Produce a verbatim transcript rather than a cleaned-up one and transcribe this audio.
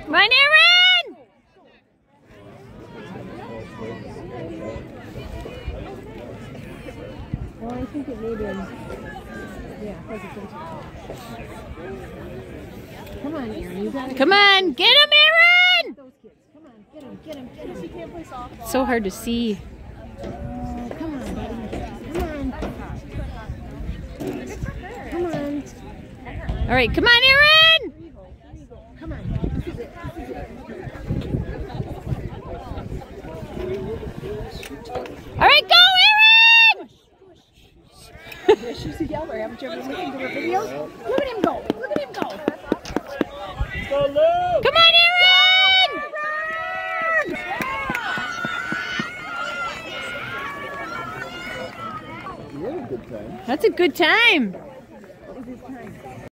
Come on, Aaron! Well, I think it made him. Yeah, hesitation. Come on, Aaron. You got it. Come on, get him, Aaron! Those kids. Come on, get him, get him, get him. He can't play softball. So hard to see. Oh, come on, buddy. Come on. Come on. All right, come on, Aaron! Come on. This is it. This is it. All right, go, Aaron! She's a yeller. Haven't you ever listened to her videos? Look at him go. Look at him go. Go, Luke! Come on, Aaron! You had a good time. That's a good time.